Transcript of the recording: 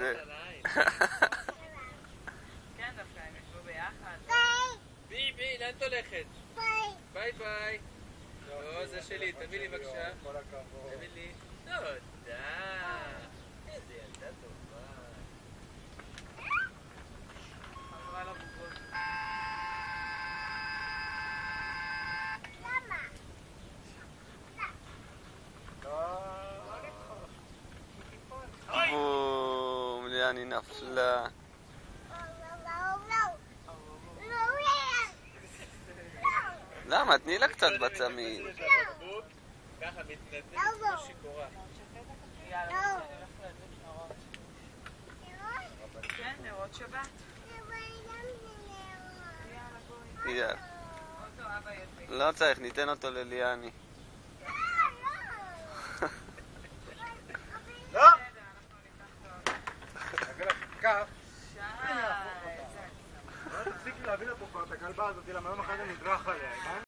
כן, דווקא הם ישבו ביחד. בי, לאן את הולכת? ביי ביי. לא, זה שלי, תביא לי בבקשה. תביא לי. תודה. איזה ילדה טובה. חזרה לבוגות. בום, ליאני נפלה. למה? תני לה קצת בצמיד. ככה מתנדבת כמו שיכורה. יאללה, נלך להדליק נרות. כן, נרות שבת. יאללה, בואי. יאללה. אותו אבא ידליק. לא צריך, ניתן אותו לליאני. לא! בסדר, אנחנו ניקח כף. שי, תפסיקי להביא לפה כבר את הכלבה הזאת, למה יום אחד אני נדרך עליה, כן?